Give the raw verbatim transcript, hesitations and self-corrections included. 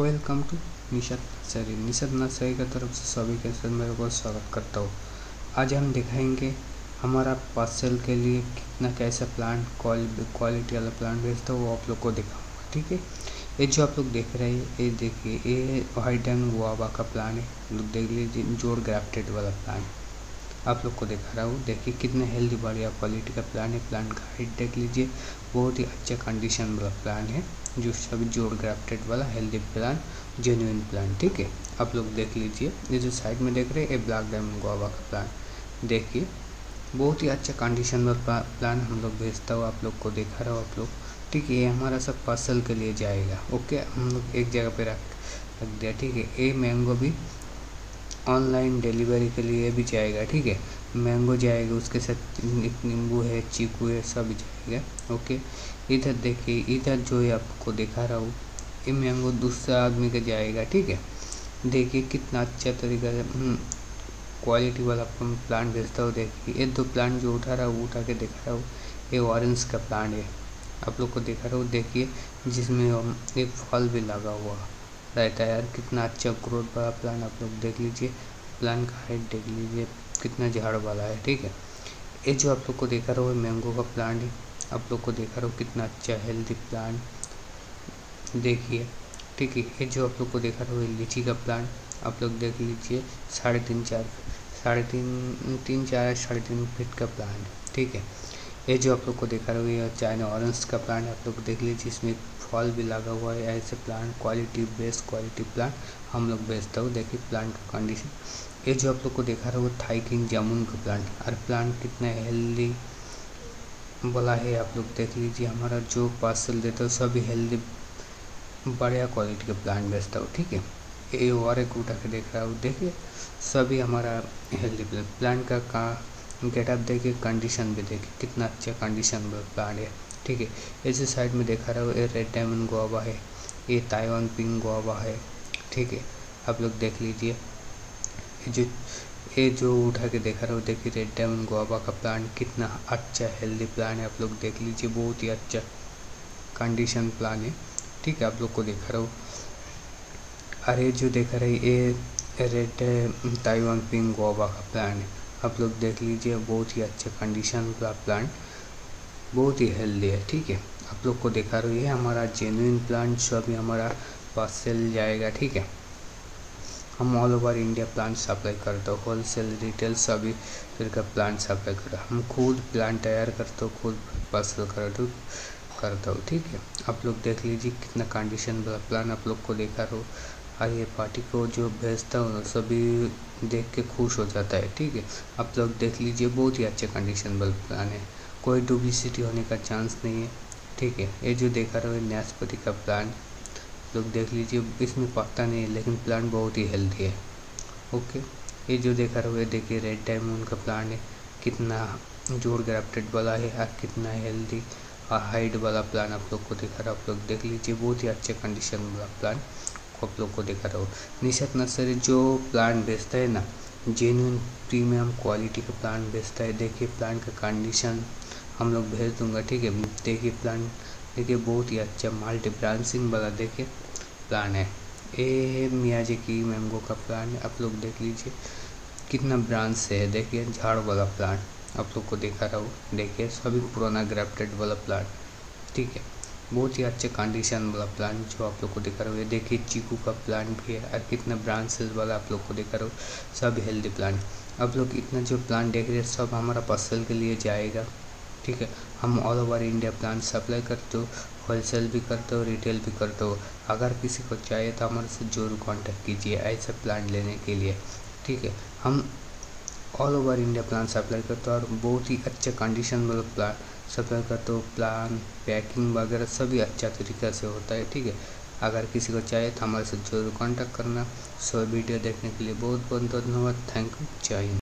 Welcome to Nishad nursery. Nishad nursery की तरफ से सभी के साथ मेरे को स्वागत करता हूँ। आज हम दिखाएंगे हमारा पार्सल के लिए कितना कैसा प्लांट क्वालिटी वाला प्लांट भेजता है, वो आप लोग को दिखाऊंगा। ठीक है, ये जो आप लोग देख रहे हैं, ये देखिए, ये वाइट एंड गुआवा का प्लांट है। लोग देख लीजिए, जोड़ ग्राफ्टेड वाला प्लांट आप लोग को दिखा रहा हूँ। देखिए कितने हेल्दी बढ़िया क्वालिटी का प्लांट है। प्लांट का हाइट देख लीजिए, बहुत ही अच्छा कंडीशन वाला प्लांट है, जो सभी जोड़ ग्राफ्टेड वाला हेल्दी प्लांट, जेन्युइन प्लांट। ठीक है, आप लोग देख लीजिए, ये जो साइड में देख रहे हैं, ये ब्लैक डायमंड गुआवा का प्लांट। देखिए बहुत ही अच्छा कंडीशन वाला प्लांट हम लोग भेजता हूँ, आप लोग को दिखा रहा हूँ आप लोग। ठीक है, ये हमारा सब पार्सल के लिए जाएगा। ओके, हम लोग एक जगह पे रख रख दिया। ठीक है, ये मैंगो भी ऑनलाइन डिलीवरी के लिए भी जाएगा। ठीक है, मैंगो जाएगा, उसके साथ नींबू है, चीकू है, सब जाएगा। ओके, इधर देखिए, इधर जो है आपको दिखा रहा हूँ, ये मैंगो दूसरा आदमी का जाएगा। ठीक है, देखिए कितना अच्छा तरीका से क्वालिटी वाला प्लांट भेजता हूँ। देखिए ये दो प्लांट जो उठा रहा हूँ, उठा के दिखा रहा हूँ, ये ऑरेंज का प्लांट है, आप लोग को दिखा रहा हूँ। देखिए जिसमें एक फल भी लगा हुआ रहता है। यार कितना अच्छा ग्रोथ वाला प्लांट, आप लोग देख लीजिए। प्लांट का हाइट देख लीजिए, कितना झाड़ वाला है। ठीक है, ये जो आप लोग को दिखा रहा हूँ मैंगो का प्लांट है, आप लोग को दिखा रहा हूँ कितना अच्छा हेल्दी प्लांट। देखिए, ठीक है, ये जो आप लोग को दिखा रहा हूँ लीची का प्लांट, आप लोग देख लीजिए, साढ़े तीन चार साढ़े तीन तीन चार साढ़े तीन फीट का प्लांट है। ठीक है, ये जो आप लोग को दिखा रहा हूँ ये चाइना ऑरेंज का प्लांट, आप लोग देख लीजिए, इसमें फल भी लगा हुआ है। ऐसे plant quality best quality plant हम लोग बेचता हूँ। देखिए प्लांट का कंडीशन, ये जो आप लोग को दिखा रहा हूँ थाई किंग जामुन का प्लांट, और प्लांट कितना हेल्दी वाला है, आप लोग देख लीजिए। हमारा जो पार्सल देता है सभी हेल्दी बढ़िया क्वालिटी के प्लांट बेचता हूँ। ठीक है, ये और एक उठा के देख रहा हूँ, देखिए सभी हमारा हेल्दी प्लांट प्लांट का का गेटअप देखिए, कंडीशन भी देखिए, कितना अच्छा कंडीशन में प्लांट है। ठीक है, इसी साइड में देखा रहा हूँ, ये रेड डायमंड गुआवा है, ये ताइवान पिंक गुआवा है। ठीक है, आप लोग देख लीजिए, ये जो ये जो उठा के देखा रहा हूँ, देखिए रेड डायमंड गुआवा का प्लांट कितना अच्छा हेल्दी प्लांट है, आप लोग देख लीजिए, बहुत ही अच्छा कंडीशन प्लांट है। ठीक है, आप लोग को दिखा रहा हूँ। अरे जो देखा रहे, ये रेड ताइवान पिंक गुआवा का प्लांट है, आप लोग देख लीजिए, बहुत ही अच्छा कंडीशन का प्लांट, बहुत ही हेल्दी है। ठीक है, आप लोग को दिखा रही है हमारा जेन्युइन प्लांट, जो अभी हमारा पार्सल जाएगा। ठीक है, हम all over India plant supply करते हो, होलसेल रिटेल सभी फिर का प्लांट सप्लाई करते हो। हम खुद प्लांट तैयार करते हो, खुद पार्सल करते हो करता हूँ। ठीक है, आप लोग देख लीजिए कितना कंडीशन वाला प्लान आप लोग को दिखा रहा हूँ। और ये पार्टी को जो भेजता हूँ ना, सभी देख के खुश हो जाता है। ठीक है, आप लोग देख लीजिए, बहुत ही अच्छे कंडीशन वाला प्लान है, कोई डुप्लिसिटी होने का चांस नहीं है। ठीक है, ये जो देखा रहा हूँ नाशपाती का प्लान, लोग देख लीजिए, इसमें पत्ता नहीं है लेकिन प्लांट बहुत ही हेल्दी है। ओके, ये जो देखा रहा हूँ, देखिए रेड डायमंड का प्लांट है, कितना जोड़ ग्राफ्टेड वाला है और कितना हेल्दी और हाइट वाला प्लान आप लोग को दिखा रहा हूँ। आप लोग देख लीजिए, बहुत ही अच्छे कंडीशन वाला प्लान आप लोग को दिखा रहा हूँ। निषद नर्सरी जो प्लांट बेचता है ना, जेन्युइन प्रीमियम क्वालिटी का प्लांट बेचता है। देखिए प्लांट का कंडीशन हम लोग भेज दूंगा। ठीक है, देखिए प्लांट, देखिए बहुत ही अच्छा मल्टी ब्रांचिंग वाला देखिए प्लान है। ये मियाजाकी मैंगो का प्लान है, आप लोग देख लीजिए कितना ब्रांच से है। देखिए झाड़ वाला प्लांट आप लोग को दिखा रहा हूँ, देखिए सभी पुराना ग्राफ्टेड वाला प्लांट। ठीक है, बहुत ही अच्छे कंडीशन वाला प्लांट जो आप लोग को दिखा रहा हूँ। देखिए चीकू का प्लांट भी है, और कितना ब्रांचेस वाला आप लोग को दिखा रहा हूँ, सब हेल्दी प्लांट। आप लोग इतना जो प्लांट देख रहे हैं सब हमारा पार्सल के लिए जाएगा। ठीक है, हम all over India plant supply करते हो, होलसेल भी करते हो, रिटेल भी करते हो। अगर किसी को चाहिए तो हमारे से जरूर कांटेक्ट कीजिए ऐसा प्लांट लेने के लिए। ठीक है, हम all over India plant supply करते हो, और बहुत ही अच्छे कंडीशन वाला प्लांट सप्लाई करते हो। प्लान पैकिंग वगैरह सभी अच्छा तरीक़े से होता है। ठीक है, अगर किसी को चाहिए तो हमारे से जरूर कांटेक्ट करना। सो वीडियो देखने के लिए बहुत बहुत धन्यवाद। थैंक यू, जय हिंद।